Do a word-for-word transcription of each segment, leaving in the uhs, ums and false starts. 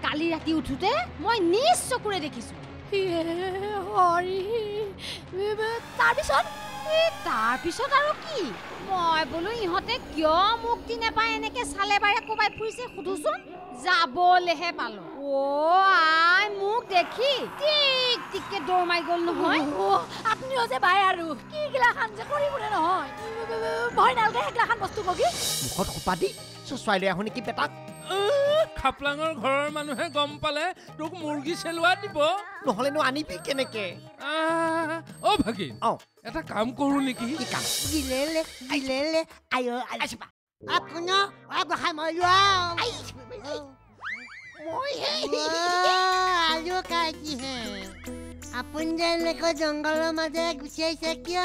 কালি ৰাতি উঠোতে মই নিজ চকুৰে দেখিছো হৰি তাৰপিছত তাৰপিছত আৰু কি মই বোলো ইহঁতে কিয় মুক্তি নাপায় এনেকে চালে বাৰে কোবাই ফুৰিছে সুধোচোন যাবলেহে পালো অ' আই মোক দেখি টিক টিককে দৌৰ মাৰি গ'ল নহয় আপুনিও যে বাই আৰু কি গিলাখান যে কৰিবলে নহয় ভয় নালগে সেইগিলাখান বস্তু বগি মুখত খোপা দি চুচুৱাই লৈ আহো নেকি বেটাক খাপলাঙৰ ঘৰৰ মানুহে গম পালে তোক মুৰ্গী চেলোৱা দিব নহ'লেনো আনিবি কেনেকে অ' ভাগিন এটা কাম কৰো নেকি কি কাম গিলেলে গিলেলে আয়ো আইছবা আপুনো আগখাই মই লোৱা মই হে আলু কাটি হে আপুনি যেনেকৈ জংঘলৰ মাজে গুচি আহিছে কিয়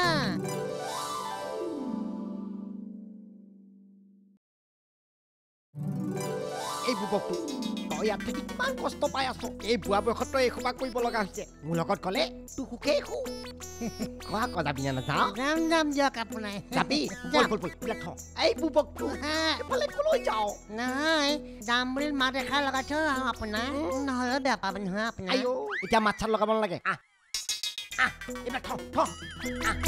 এই বুবকটো তই ইয়াত থাকি কিমান কষ্ট পাই আছ এই বুঢ়া বয়সত তই এইসোপা কৰিব লগা হৈছে মোৰ লগত গ'লে তোৰ সুখেই সুখ কোৱা আকৌ যাবি নে নাযাওঁ যাম যাম দিয়ক আপোনাৰ যাবি বল বল বল বিলাক থ এই বুবকটো এইফালে কলৈ যাওঁ নহয় যাম বুলি মাত এষাৰ লগাই থৈ আহোঁ আপোনাৰ নহ'লে বেয়া পাব নহয় আপোনাৰ আইঅ এতিয়া মাত চাত লগাব নালাগে আহ আহ এইবিলাক থ থ আহ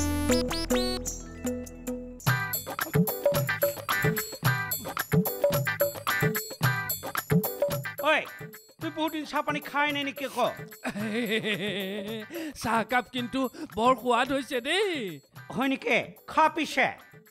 ঐ তুই বহুত দিন চাহ পানী খাই নাই নেকি ক চাহকাপ কিন্তু বৰ সোৱাদ হৈছে দেই হয় নেকি খা পিছে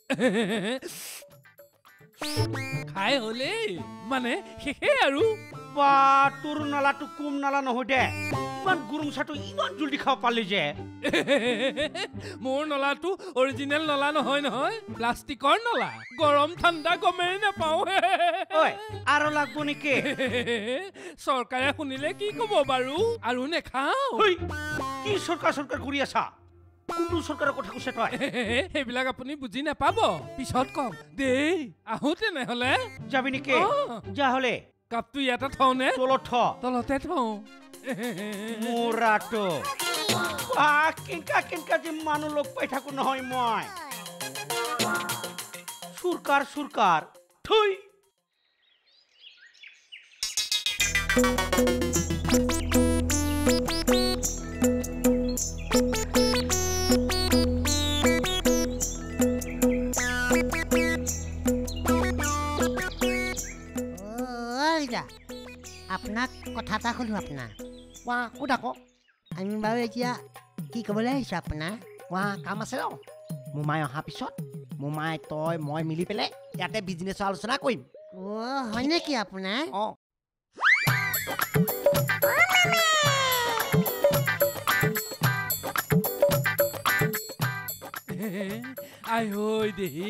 খাই হলে মানে শেষে আৰু বা তোৰ নলাটো কুম নলা নহয় দে ইমান গুৰুং চাহটো ইমান জলদি খাব পালি যে মোৰ নলাটো অৰিজিনেল নলা নহয় নহয় প্লাষ্টিকৰ নলা গৰম ঠাণ্ডা গমেই নাপাওঁ ঐ আৰু লাগব নেকি চৰকাৰে শুনিলে কি ক'ব বাৰু আৰু নেখাওঁ কি চৰকাৰ চৰকাৰ কৰি আছা কোনটো চৰকাৰৰ কথা কৈছে তই সেইবিলাক আপুনি বুজি নাপাব পিছত কম দেই আহো তেনেহ'লে যাবি নেকি যা হ'লে কাপটো ইয়াতে থওঁ নে তলত থ তলতে থওঁ মোৰাটো কেনেকা কেনেকা যে মানুহ লগ পাই থাকো নহয় মই চৰকাৰ চৰকাৰ থৈ আপোনাক কথা এটা সুধো আপোনাৰ কোৱা সোধ আকৌ আমি বাৰু এতিয়া কি ক'বলৈ আহিছোঁ আপোনাৰ কোৱা কাম আছে ন মোমাই অহাৰ পিছত মোমাই তই মই মিলি পেলাই ইয়াতে বিজনেছৰ আলোচনা কৰিম অ' হয় নেকি আপোনাৰ অঁ আই হৈ দেহি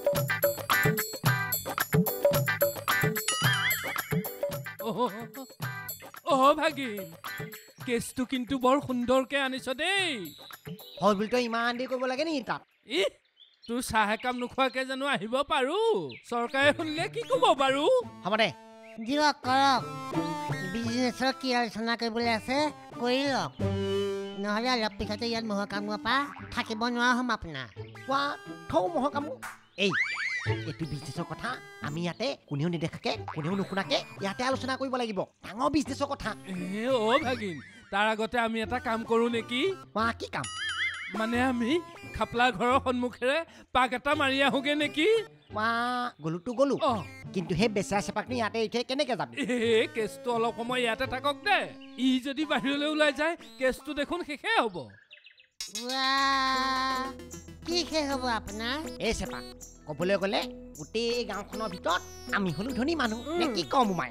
অহ ভাগিন কেছটো কিন্তু বৰ সুন্দৰকে আনিছ দেই হ'ল বুলি তই ইমান দেৰি কৰিব লাগে নেকি তাত ই তোৰ চাহ একাপ নোখোৱাকে জানো আহিব পাৰো চৰকাৰে শুনিলে কি ক'ব বাৰু হ'ব দে দিয়ক কৰক বিজনেছৰ কি আলোচনা কৰিবলৈ আছে কৰি লওক নহ'লে অলপ পিছতে ইয়াত মহৰ কামৰ পৰা থাকিব নোৱাৰা হ'ম আপোনাৰ কোৱা থওঁ মহৰ কামো এই এইটো বিজনেছৰ কথা আমি ইয়াতে কোনেও নেদেখাকে কোনেও নুশুনাকে ইয়াতে আলোচনা কৰিব লাগিব ডাঙৰ বিজনেছৰ কথা এ অ' ভাগিন তাৰ আগতে আমি এটা কাম কৰোঁ নেকি কোৱা কি কাম মানে আমি খাপলা ঘৰৰ সন্মুখেৰে পাক এটা মাৰি আহোগে নেকি কোৱা গ'লোতো গ'লো কিন্তু সেই বেচা চেপাকনি ইয়াতে এৰি থৈ কেনেকে যাবি এই কেছটো অলপ সময় ইয়াতে থাকক দে ই যদি বাহিৰলৈ ওলাই যায় কেছটো দেখোন শেষেই হ'ব কি শেষ হ'ব আপোনাৰ এই চেপা ক'বলৈ গ'লে গোটেই গাঁওখনৰ ভিতৰত আমি হ'লো ধনী মানুহ নে কি কম মোমাই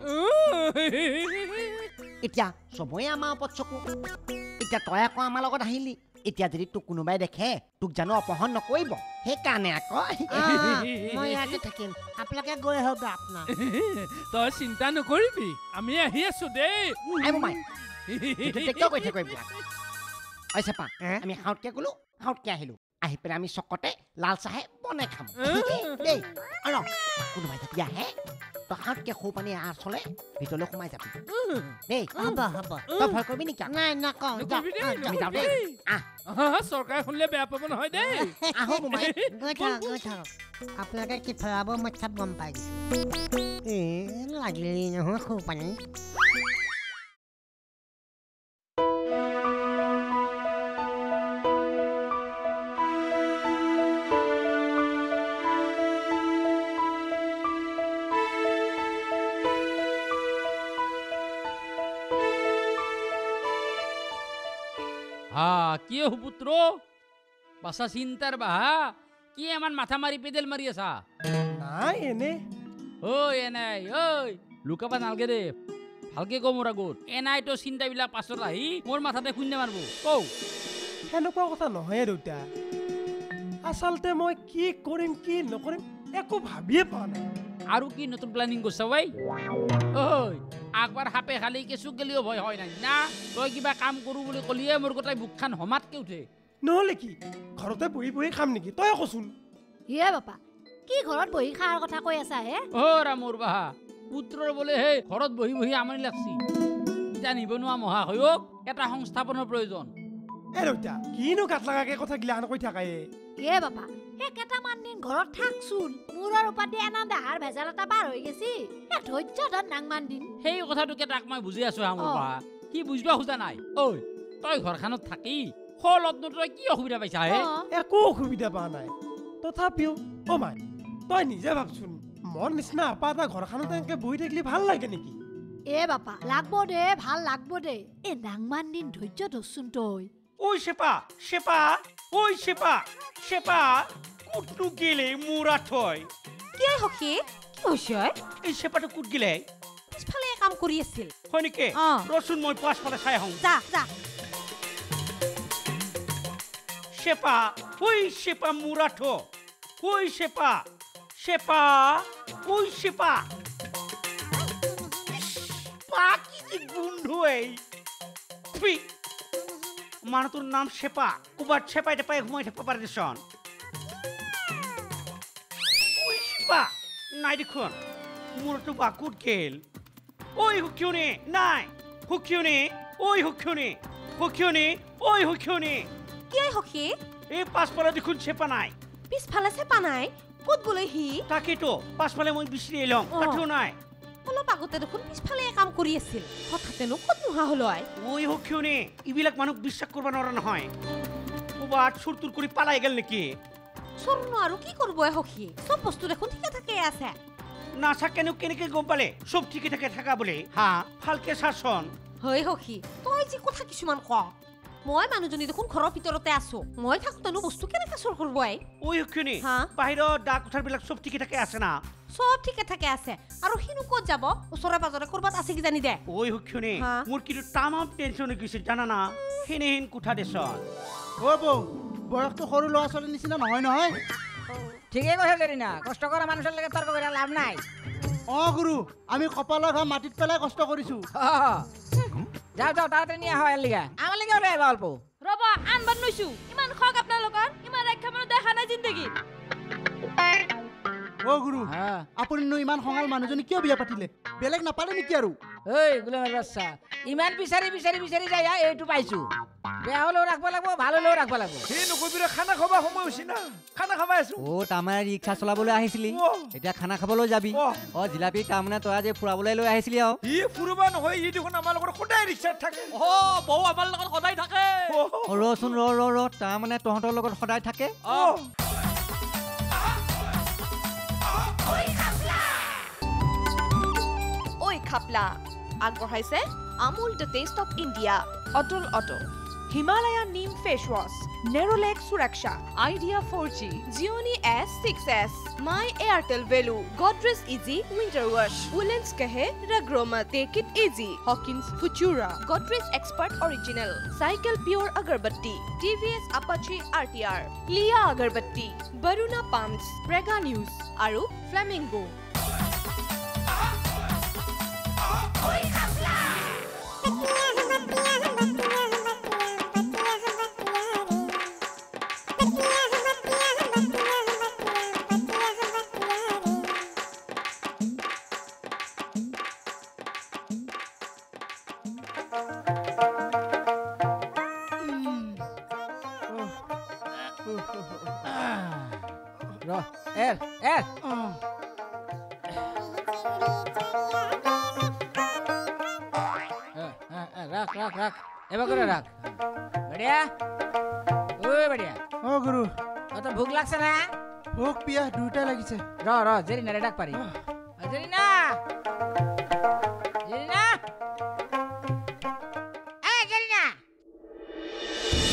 এতিয়া চবৰে আমাৰ ওপৰত চকু এতিয়া তই আকৌ আমাৰ লগত আহিলি এতিয়া যদি তোক কোনোবাই দেখে তোক জানো অপহৰণ নকৰিব সেইকাৰণে আকৌ মই ইয়াতে থাকিম আপোনালোকে গৈ আহক আপোনাৰ তই চিন্তা নকৰিবি আমি আহি আছো দেই মোমাই কিয় কৈ থাকো এইবিলাক ঐ চেপা আমি সাউতকে গ'লো সাউতকে আহিলো আহি পেলাই আমি চকতে লাল চাহে বনাই খাম দেই আৰু কোনোবাই যদি আহে তই সাউতকে সৌ পানী আচলে ভিতৰলৈ সোমাই যাবি দেই হ'ব হ'ব তই ভয় কৰিবি নেকি নাই নকওঁ আমি যাওঁ দেই আহ চৰকাৰে শুনিলে বেয়া পাব নহয় দেই আহো মোমাই গৈ থাকক গৈ থাকক আপোনালোকে কি ফেৰাব মই চব গম পাই দিছোঁ লাগিলেই নহয় সৌ পানী হা কি পুত্র বাসা চিন্তার বাহা কি এমন মাথা মারি পেদেল মারি আছা নাই এনে ওই এনাই ওই লুকাবা নালগে দে ভালকে কো মোৰ আগত এনাই তো চিন্তাবিলাক পাছত আহি মোৰ মাথাতে শূন্য মাৰব কও সেনেকুৱা কথা নহয় দেউতা আচলতে মই কি কৰিম কি নকৰিম একো ভাবিয়ে পোৱা নাই আৰু কি নতুন প্ল্যানিং কৰছা ভাই ওই একবাৰ হাপে খালি কেঁচু গেলিও ভয় হয় নাই না তই কিবা কাম কৰো বুলি কলিয়ে মোৰ গোটাই বুকখান হমাতকে উঠে নহ'লে কি ঘৰতে বহি বহি খাম নেকি তই কচোন ইয়ে বাপা কি ঘৰত বহি খাৰ কথা কৈ আছা হে অৰা মোৰ বাহা পুত্ৰৰ বোলে হে ঘৰত বহি বহি আমনি লাগছি ইটা নিবনুৱা মহাশয়ক এটা সংস্থাপনৰ প্ৰয়োজন এ দেউতা কিনো গাত লগাকে কথা গিলাখান কৈ থাকাই ইয়ে বাপা হে কেইটামান দিন ঘৰত থাকচোন মূৰৰ ওপৰতে এনা দেহাৰ ভেজাল এটা পাৰ হৈ গেছি এ ধৈৰ্য ধৰ নাংমান দিন সেই কথাটোকে তাক মই বুজি আছো হা মোৰ বাহা কি বুজিবা খোজা নাই ঐ তই ঘৰখানত থাকি হলত তই কি অসুবিধা পাইছা হে একো অসুবিধা পোৱা নাই তথাপিও অ মাই তই নিজে ভাবচোন মোৰ নিচিনা আপা এটা ঘৰখনত এনেকে বহি থাকিলে ভাল লাগে নেকি এ বাপা লাগব দে ভাল লাগব দে এ নাংমান দিন ধৈৰ্য ধৰচোন তই ঐ শেপা শেপা ঐ শেপা শেপা কুটু গেলে মোরা থয় কি হকি কি হৈছে এই শেপাটো কুট গেলে পিছফালে কাম কৰি আছিল হয় নেকি ৰচোন মই পাছফালে চাই আহোঁ যা যা শেপা ঐ শেপা মোরা থ ঐ শেপা শেপা ঐ শেপা পাকি যে গুন্ড এই ফি মানুহটোৰ নাম শেপা কুবাত শেপাই টেপাই ঘুমাই থাকিব পাৰে দেচোন ঐ শেপা নাই দেখোন মোৰতো বাকুত গেল ঐ হুকিয়নি নাই হুকিয়নি ঐ হুকিয়নি হুকিয়নি ঐ হুকিয়নি কি হকি এই পাছফালে দেখোন শেপা নাই পিছফালে চেপা নাই ক'ত গ'লে সি তাকেতো পাছফালে মই বিচাৰি এলং তাতেও নাই অলপ আগতে দেখোন পিছফালে কাম কৰি আছিল হঠাতেনো ক'ত নোহোৱা হ'ল ঐ হকিয়নি এইবিলাক মানুহক বিশ্বাস কৰিব নোৱাৰা নহয় ক'ৰবাত চুৰ তুৰ কৰি পালাই গেল নেকি চোৰনো আৰু কি কৰিব হকি চব বস্তু দেখোন ঠিকে থাকে আছে নাচাকেনো কেনেকে গম পালে চব ঠিকে থাকে থাকা বোলে হা ভালকে চাচোন হয় হকি তই যি কথা কিছুমান ক মই মানুহজনী দেখোন ঘৰৰ ভিতৰতে আছো মই থাকোঁতেনো বস্তু কেনেকে চোৰ কৰিব আই ঐ হকিয়নি হা বাহিৰত ডাক কোঠাৰবিলাক চব ঠিকে থাকে আছে না চব ঠিকে থাকে আছে আৰু সিনো ক'ত যাব ওচৰে পাজৰে ক'ৰবাত আছে কি জানি দে ঐ হকিয়নি হা? মোৰ কিন্তু তামাম টেনচন হৈ গৈছে জানা না হেনেহেন কোঠা দেচোন অ বৌ বয়সটো সৰু ল'ৰা ছোৱালীৰ নিচিনা নহয় নহয় ঠিকে কৈছে জেৰিনা কষ্ট কৰা মানুহৰ লগত তৰ্ক কৰি লাভ নাই অ গুৰু আমি কপালৰ ঘৰ মাটিত পেলাই কষ্ট কৰিছো যাও যাও তাড়াতাড়ি নিয়ে আহা এলিগা আমার লিগে ওরে অল্প ৰবা আনবাৰ নৈছো ইমান খক আপোনালোকৰ ইমান ৰক্ষা মানুহ দেখা নাই জিন্দগী অ গুৰু আপুনিনো ইমান খঙাল মানুহজনী কিয় বিয়া পাতিলে বেলেগ নাপালে নেকি আৰু এই গোলামের বাচ্চা ইমান বিচাৰি বিচাৰি বিচাৰি যায় এইটো পাইছো বেয়া হলেও রাখবা লাগবো ভালো হলেও রাখবা লাগবো সেই নকবিৰে খানা খাবা সময় হৈছে না খানা খাবা আছো ও তামানে ৰিক্সা চলাবলৈ আহিছিলি এতিয়া খানা খাবলৈ যাবি অ জিলাপি তামানে তই আজি ফুৰাবলৈ লৈ আহিছিলি আৰু ই ফুৰবা নহয় ই দেখোন আমাৰ লগত সদায় ৰিক্সাত থাকে অ বৌ আমাৰ লগত সদায় থাকে ৰচোন ৰ ৰ ৰ তামানে তহঁতৰ লগত সদায় থাকে ঐ খাপলা আগবঢ়াইছে Amul the taste of India Atal auto Himalaya neem face wash Nerolac Suraksha Idea four G Gionee S six S my Airtel value Godrej easy winter wash woollens কাহে ৰগ্ৰমা take it easy Hawkins Futura Godrej expert original cycle pure agarbatti TVS Apache R T R লিয়া agarbatti Varuna pumps Prag news আৰু Flamingo এর এর রাখ রাখ রাখ এবার করে রাখ বড়িয়া ওই বড়িয়া অ গুৰু তো ভোক লাগছে না ভোক পিয়াহ দুটাই লাগিছে র র জেরিনা রে ডাক পারি জেরিনা জেরিনা এ জেরিনা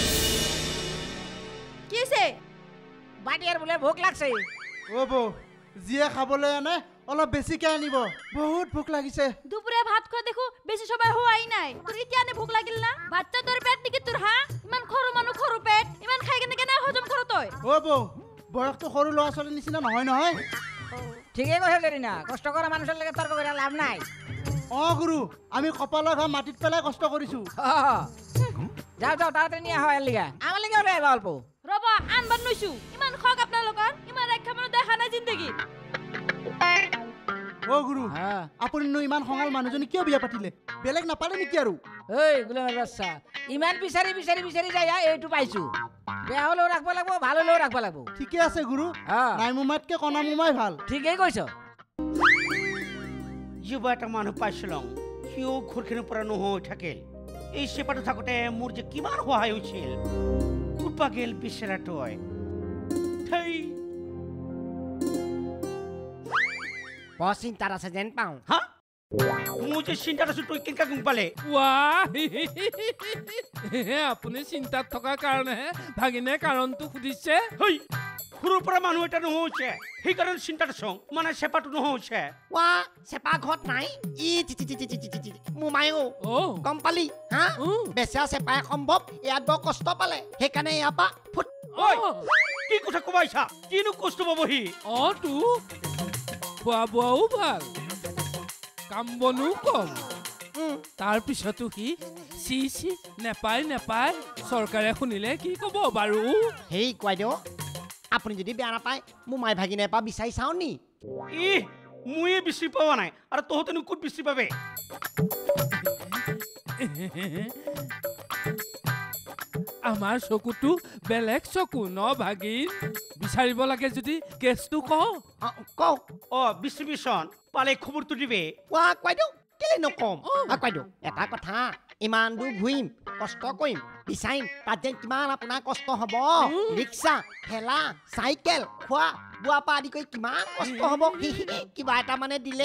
ইয়াৰ বোলে ভোক লাগছে অ বৌ যিয়ে খাবলৈ আনে অলপ বেছিকে আনিব বহুত ভোক লাগিছে দুপুরে ভাত খোৱা দেখো বেছি সময় হোৱাই নাই তোৰ এতিয়া নে ভোক লাগিল না বাচ্চা তোৰ পেট নেকি তোৰ হা ইমান সৰু মানুহ সৰু পেট ইমান খাই কেনে কেনে হজম কৰ তই অ বৌ বয়সটো সৰু ল'ৰা ছোৱালীৰ নিচিনা নহয় নহয় ঠিকেই কৈছে জেৰিনা কষ্ট কৰা মানুহৰ লগত তৰ্ক কৰি লাভ নাই অ গুৰু আমি কপালৰ ঘাম মাটিত পেলাই কষ্ট কৰিছো যাও যাও তাড়াতাড়ি নিয়ে হয় লিগা আমার লিগা রে অল্প ৰব আনবান নইছো ইমান খক আপোনালোকৰ ইমান ৰক্ষা মানুহ দেখা নাই জিন্দগী অ গুৰু আপুনিনো ইমান খঙাল মানুহজনী কিয় বিয়া পাতিলে বেলেগ নাপালে নেকি আৰু এই গুলামের বাচ্চা ইমান বিচাৰি বিচাৰি বিচাৰি যায় এইটো পাইছো বেয়া হলেও রাখব লাগবো ভালো হলেও রাখব লাগবো ঠিকে আছে গুৰু নাই মুমাতকে কণা মুমাই ভাল ঠিকেই কৈছ যুৱ এটা মানুহ পাইছিলং সিও ঘৰখিনিৰ পৰা নহৈ থাকিল এই চেপাটো থাকোঁতে মোৰ যে কিমান সহায় হৈছিল কুপা গেল বিচৰা তই থৈ বৰ চিন্তাত আছে যেন পাওঁ হা মোৰ যে চিন্তাত আছো তই কেনেকৈ গম পালে আপুনি চিন্তাত থকাৰ কাৰণেহে ভাগিনে কাৰণটো সুধিছে হৈ সৰুৰ পৰা মানুহ এটা নহৈছে সেইকাৰণে চিন্তাত আছো মানে চেপাটো নহৈছে ৱা চেপা ঘৰত নাই ই মোমায়ো গম পালি হা বেচা চেপাই সম্ভৱ ইয়াত বৰ কষ্ট পালে সেইকাৰণে ইয়াৰ পৰা ফুট কি কথা কবাইছা কিনো কষ্ট পাবহি অ তো খোৱা বোৱাও ভাল কাম বনো কম তাৰপিছতো সি চি চি নেপায় নেপায় চৰকাৰে শুনিলে কি ক'ব বাৰু সেই কোৱাই দিওঁ আপুনি যদি বেয়া নাপায় মোমাই ভাগিনে পা বিচাৰি চাওঁ নি ই মুয়ে বিচাৰি পোৱা নাই আৰু তহঁতেনো ক'ত বিচাৰি পাবে আমাৰ চকুটো বেলেগ চকু ন ভাগিন বিচাৰিব লাগে যদি কেছটো কওঁ কওঁ অ ডিষ্ট্ৰিবিউচন পালে খবৰটো দিবে ৱা কোৱাই দিওঁ কেলে নকম কোৱাই দিওঁ এটা কথা ইমান দূৰ ঘূৰিম কষ্ট কৰিম বিচাৰিম তাত যেন কিমান আপোনাৰ কষ্ট হ'ব ৰিক্সা ঠেলা চাইকেল খোৱা বোৱা পৰা আদি কৰি কিমান কষ্ট হ'ব কিবা এটা মানে দিলে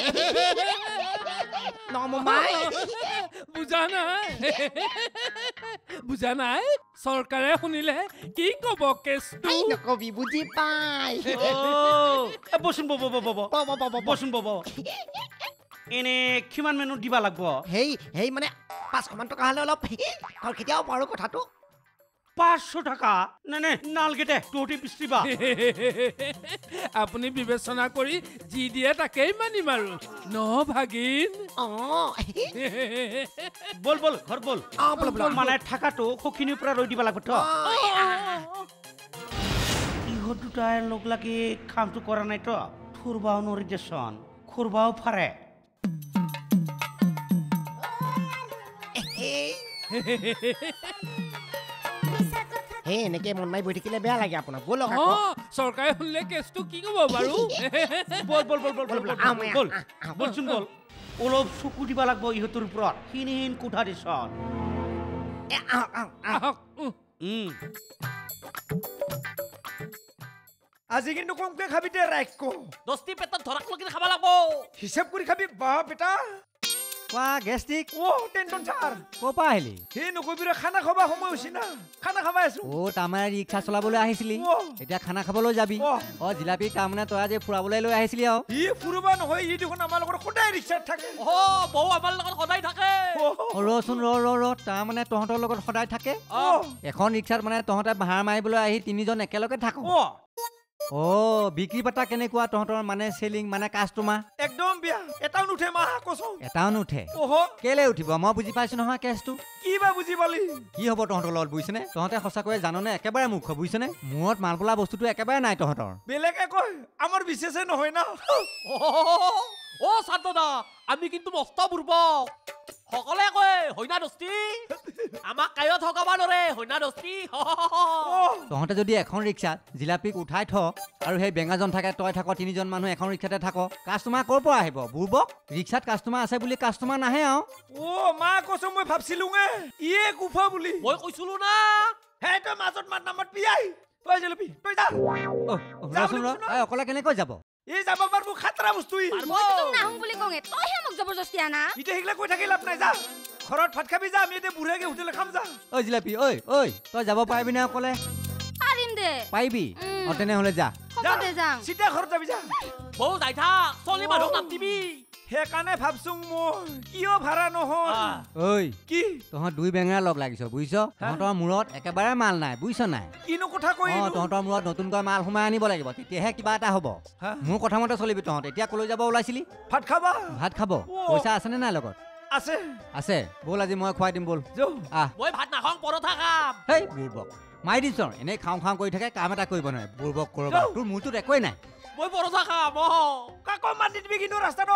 নমমাই বুজা নাই বুজা নাই চৰকাৰে শুনিলে কি ক'ব কেছটো নকবি বুজি পাই বচোন বব বব বচোন বব এনে কিমান মেনু দিবা লাগব হেই হেই মানে পাঁচশ মান টকা হ'লে অলপ কেতিয়াও পাৰো কথাটো পাঁচশ টকা নে নে নালগেটে তহঁতি বিচৰিবা আপুনি বিবেচনা কৰি যি দিয়ে তাকেই মানিম আৰু ন ভাগিন বল বল ঘৰ বল মানে থাকাটো সখিনিৰ পৰা ৰৈ দিব লাগিব ইহঁত দুটাই লগ লাগি কামটো কৰা নাই তো খুৰবাও নৰি দেচোন খুৰবাও ফাৰে হে এনেকে মন মাৰি বহি থাকিলে বেয়া লাগে আপোনাক বলক চৰকাৰে শুনিলে কেছটো কি ক'ব বাৰু বল বল বল বল বল বল বলচোন বল অলপ চকু দিব লাগিব ইহঁতৰ ওপৰত খিনহিন কোঠা দিচোন আজি কিন্তু কমকে খাবি দে ৰাইক দস্তি পেটত ধৰাক লগি খাব লাগিব হিচাপ কৰি খাবি বা বেটা কোৱা গেষ্টিক অ টেনচন ছাৰ ক'ৰ পৰা আহিলি সেই নকবি ৰে খানা খাবা সময় হৈছে না খানা খাবা আছো অ তাৰমানে ৰিক্সা চলাবলৈ আহিছিলি এতিয়া খানা খাবলৈ যাবি অ জিলাপি তাৰমানে তই আজি ফুৰাবলৈ লৈ আহিছিলি আৰু ই ফুৰিবা নহয় ই দেখোন আমাৰ লগত সদায় ৰিক্সাত থাকে অ বৌ আমাৰ লগত সদায় থাকে অ ৰচোন ৰ ৰ ৰ তাৰমানে তহঁতৰ লগত সদায় থাকে এখন ৰিক্সাত মানে তহঁতে ভাড়া মাৰিবলৈ আহি তিনিজন একেলগে থাকো অ বিক্ৰী বাটা কেনেকুৱা তহঁতৰ মানে চেলিং মানে কাষ্টমাৰ একদম বিয়া এটাও নুঠে মা কচম এটাও নুঠে কেলে উঠিব মই বুজি পাইছো নহয় কেছটো কি বা বুজি পালি কি হ'ব তহঁতৰ লগত বুজিছেনে তহঁতে সঁচাকৈ জাননে একেবাৰে মুখ বুজিছেনে মূৰত মাল বোলা বস্তুটো একেবাৰে নাই তহঁতৰ বেলেগে কয় আমাৰ বিশেষে নহয় না অ সাতদা আমি কিন্তু মস্ত বুৰ্বক সকলে কয় হইনা দস্তি আমাক কায়ত হকাবা নৰে হইনা দস্তি তহঁতে যদি এখন ৰিক্সাত জিলাপিক উঠাই থ আৰু সেই বেঙাজন থাকে তই থাক তিনিজন মানুহ এখন ৰিক্সাতে থাক কাষ্টমাৰ ক'ৰ পৰা আহিব বুৰ্বক ৰিক্সাত কাষ্টমাৰ আছে বুলি কাষ্টমাৰ নাহে আৰু অ মা কচম মই ভাবছিলোঙে ইয়ে কুফা বুলি মই কৈছিলো না হে তই মাজত মাত নামত পিয়াই তই জিলাপি তই যা ৰচোন ৰ অকলে কেনেকৈ যাব এই যাব পারবো খাতরা বস্তু মই তো নাহুং বুলি কঙে তই হে মোক জবৰদস্তি আনা ইতে হিগলা কই থাকি লাভ নাই যা ঘৰত ভাত খাবি যা আমি এতে বুঢ়াকে হোটেলে খাম যা ঐ জিলাপি ঐ ঐ তই যাব পাৰিবি না অকলে পাৰিম দে দে পাৰিবি উম। অ তেনেহ'লে যা হ'ব দে যাওঁ চিধা ঘৰত যাবি যা বৌ যাই থাক চলি মানুহক নাতিবি সেইকাৰণে ভাবছোং মই কিয় ভাড়া নহল ঐ কি তহঁত দুই বেঙেৰা লগ লাগিছ বুজিছ তহঁতৰ মূৰত একেবাৰে মাল নাই বুজিছ নাই কিনো কথা কৈ অ তহঁতৰ মূৰত নতুনকৈ মাল সোমাই আনিব লাগিব তেতিয়াহে কিবা এটা হ'ব মোৰ কথামতে চলিবি তহঁত এতিয়া কলৈ যাব ওলাইছিলি ভাত খাবা ভাত খাব পইচা আছেনে নাই লগত আছে আছে ব'ল আজি মই খুৱাই দিম ব'ল আহ মই ভাত নাখাওঁ পৰঠা খাম হেই বুৰ্বক মাৰি দিছ এনেই খাওঁ খাওঁ কৰি থাকে কাম এটা কৰিব নোৱাৰে বুৰ্বক কৰবা তোৰ মূৰটোত একোৱেই নাই মই পৰঠা খাম অ কাকো মাতি দিবি কিন্তু ৰাস্তাটো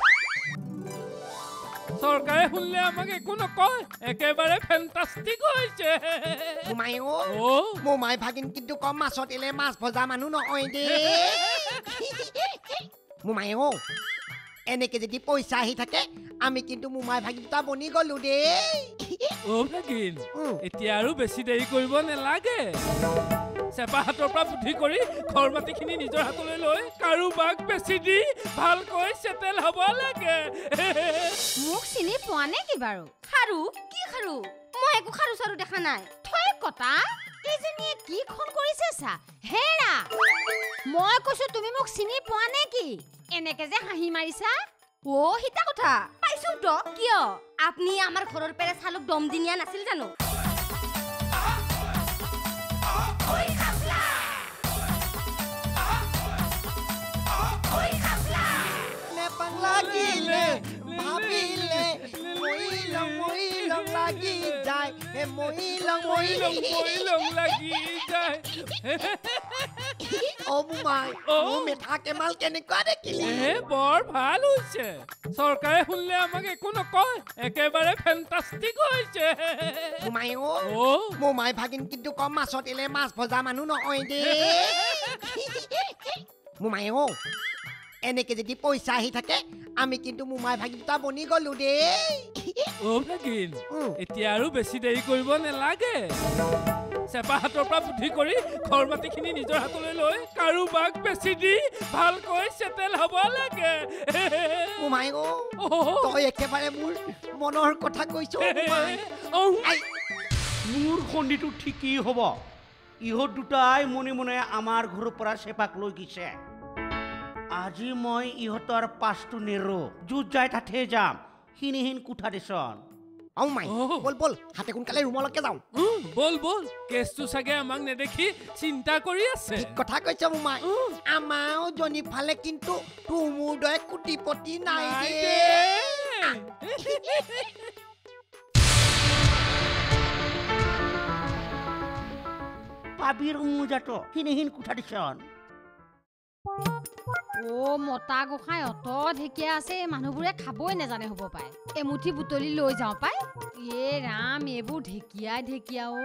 চৰকাৰে শুনলে আমাক একো নকয় একেবাৰে ফেণ্টাষ্টিক হৈছে মোমাই অ অ মোমাই ভাগিন কিন্তু কম মাছত এলে মাছ ভজা মানুহ নহয় দে মোমাই অ এনেকে যদি পইচা আহি থাকে আমি কিন্তু মোমাই ভাগিন দুটা বনি গলো দেই অ ভাগিন এতিয়া আৰু বেছি দেৰি কৰিব নালাগে চেপা হাতৰ পৰা বুদ্ধি কৰি ঘৰ মাটিখিনি নিজৰ হাতলৈ লৈ কাৰোবাক বেছি দি ভালকৈ চেটেল হ'ব লাগে মোক চিনি পোৱা নে কি বাৰু খাৰু কি খাৰু মই একো খাৰু চাৰু দেখা নাই থৈ কটা এইজনীয়ে কি খন কৰিছে চা হেৰা মই কৈছো তুমি মোক চিনি পোৱা নে কি এনেকে যে হাঁহি মাৰিছা ও হিতা কথা পাইছো তো কিয় আপনি আমার ঘরের পেরে চালুক দম দিনিয়া নাছিল জানো লাগিলে ভাবিলে মইলং মইলং লাগি যায় হে মইলং মইলং মইলং লাগি যায় ও মোমাই ও মিঠা কেমাল কেনেকুৱা দেখিলি এ বৰ ভাল হৈছে চৰকাৰে শুনলে আমাক একো নকয় একেবাৰে ফেণ্টাষ্টিক হৈছে মোমাই অ অ মোমাই ভাগিন কিন্তু কম মাছত এলে মাছ ভজা মানুহ নহয় দে মোমাই অ এনেকে যদি পইচা আহি থাকে আমি কিন্তু মোমাই ভাগিন দুটা বনি গলো দেই অ ভাগিন এতিয়া আৰু বেছি দেৰি কৰিব নালাগে চেপা হাতৰ পৰা বুদ্ধি কৰি ঘৰ মাটিখিনি নিজৰ হাতলৈ লৈ কাৰোবাক বেছি দি ভালকৈ চেটেল হ'ব লাগে মোমাই অ তই একেবাৰে মোৰ মনৰ কথা কৈছ মোৰ খণ্ডিটো ঠিকেই হ'ব ইহঁত দুটাই মনে মনে আমাৰ ঘৰৰ পৰা চেপাক লৈ গৈছে আজি মই ইহঁতৰ পাছটো নেৰো য'ত যায় তাতে যাম হিনিহীন কোঠা দেচোন ও মাই বল বল হাতে কোনকালে ৰুমলৈকে যাওঁ বল বল কেছটো চাগে আমাক নেদেখি চিন্তা কৰি আছে ঠিক কথা কৈছ মোমাই আমাও জনী ফালে কিন্তু তোৰ মোৰ দৰে কোটিপতি নাই দে পাবিৰ উমুজাটো হিনিহীন কোঠা দেচোন ও মতা গোসাঁই অত ঢেকীয়া আছে মানুহবোৰে খাবই নাজানে হ'ব পায় এমুঠি বুটলি লৈ যাওঁ পায় এ ৰাম এইবোৰ ঢেকীয়া ঢেকীয়া অ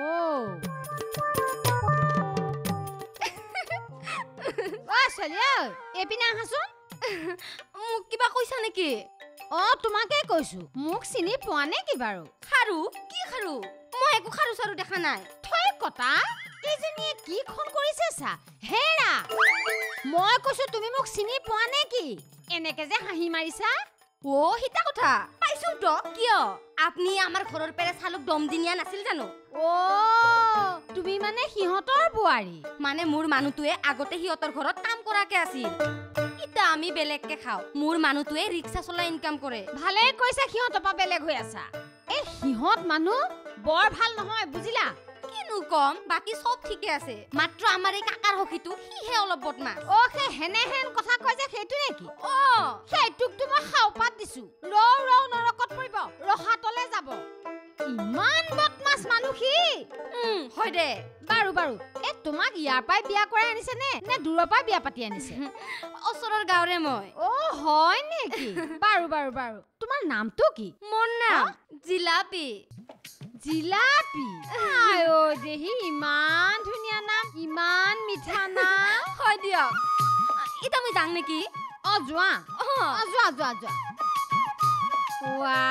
অ ছোৱালী ঐ এপিনে আহাচোন মোক কিবা কৈছা নেকি অ তোমাকে কৈছো মোক চিনি পোৱা নে কি বাৰু খাৰু কি খাৰু মই একো খাৰু চাৰু দেখা নাই থৈ কটা এইজনীয়ে কি খন কৰিছে চা হেৰা মই কৈছো তুমি মোক চিনি পোৱা নে কি এনেকে যে হাঁহি মাৰিছা ও হিতা কথা পাইছো তো কিয় আপনি আমার ঘরের পেরে চালুক দম দিনিয়া নাছিল জানো ও তুমি মানে সিহঁতৰ বোৱাৰী মানে মোৰ মানুহটোৱে আগতে সিহঁতৰ ঘৰত কাম কৰাকে আছিল ইতা আমি বেলেগকে খাও মোৰ মানুহটোৱে ৰিক্সা চলাই ইনকাম কৰে ভালে কৈছা সিহঁতৰ পৰা বেলেগ হৈ আছা এই সিহঁত মানুহ বৰ ভাল নহয় বুজিলা কিনো কম বাকি সব ঠিকে আছে মাত্ৰ আমাৰ এই কাকাৰ হকিটো হিহে অলপ বদমাছ ও হে হেনে হেন কথা কয় যে সেইটো নেকি অ সেইটোক মই খাওপাত দিছো ৰ ৰ নৰকত পৰিব ৰহাতলে যাব ইমান বদমাছ মানুহ সি উম হয় দে বাৰু বাৰু এ তোমাক ইয়াৰ পৰাই বিয়া কৰাই আনিছে নে নে দূৰৰ পৰা বিয়া পাতি আনিছে ওচৰৰ গাঁৱৰে মই অ হয় নেকি বাৰু বাৰু বাৰু তোমাৰ নামটো কি মোৰ নাম জিলাপি জিলাপি আয়ো দেহি ইমান ধুনীয়া নাম ইমান মিঠা নাম হয় দিয়ক ইতা মই যাং নেকি অ যোৱা অ যোৱা যোৱা যোৱা ৱা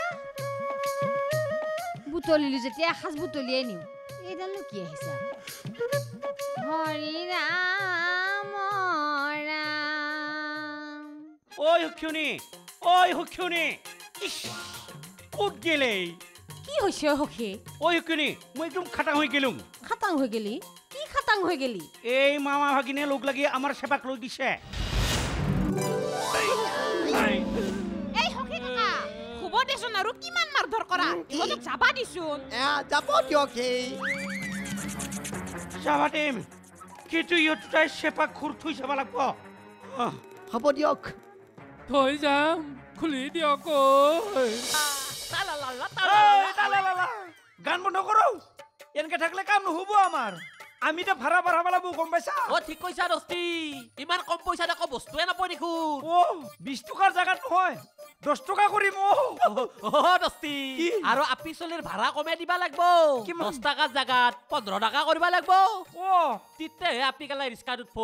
বুটলিলো যেতিয়া এসাঁজ বুটলিয়াই নিওঁ এইডালনো কি আহিছে হৰি ৰাম ৰাম ঐ সখীয়নী ঐ সখীয়নী ক'ত গেলে কি হৈছে সখী ঐ সখীয়নী মই একদম খাটাং হৈ গেলুম খাটাং হৈ গেলি কি খাটাং খাটাং হৈ গেলি এই মামা ভাগিনে লগ লাগি আমাৰ সেপাক লৈ দিছে এই হকি কাকা খুব দেচোন আৰু কিমান মাৰধৰ কৰা ইহঁতক যাবা দিছোন যাব দিয়ক সেই যাবা দিম কিন্তু ইহঁত দুটাই সেপাক খুৰ থৈ যাব লাগিব হ'ব দিয়ক থৈ যাম খুলি দিয়ক গান বন্ধ কৰো এনেকে থাকলে কাম নহব আমাৰ আমি তো ভাড়া বাঢ়াব লাগিব গম পাইছা অ ঠিক কৈছা দস্তি ইমান কম পইচাত আকৌ বস্তুৱে নাপায় দেখোন অ বিশ টকাৰ জাগাত নহয় দহ টকা কৰিম অ দস্তি আৰু আপি চলিৰ ভাড়া কমে দিবা লাগিব দহ টকাৰ জাগাত পোন্ধৰ টকা কৰিব লাগিব অ তেতিয়াহে আপি কালাই ৰিক্সাত উঠব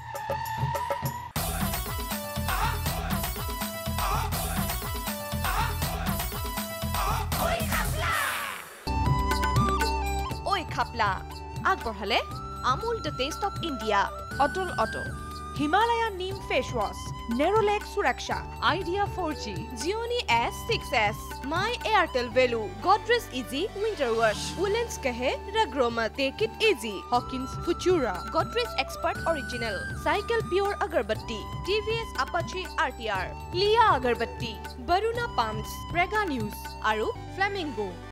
ঐ খাপলা আগবঢ়ালে Amul the taste of India Atal auto Himalaya neem face wash Nerolac Suraksha Idea four G Gionee S six S my Airtel value Godrej easy winter wash woollens কহে ৰগ্ৰমা take it easy Hawkins Futura Godrej expert original cycle pure agarbatti TVS Apache R T R লিয়া agarbatti Varuna pumps Prag news আৰু flamingo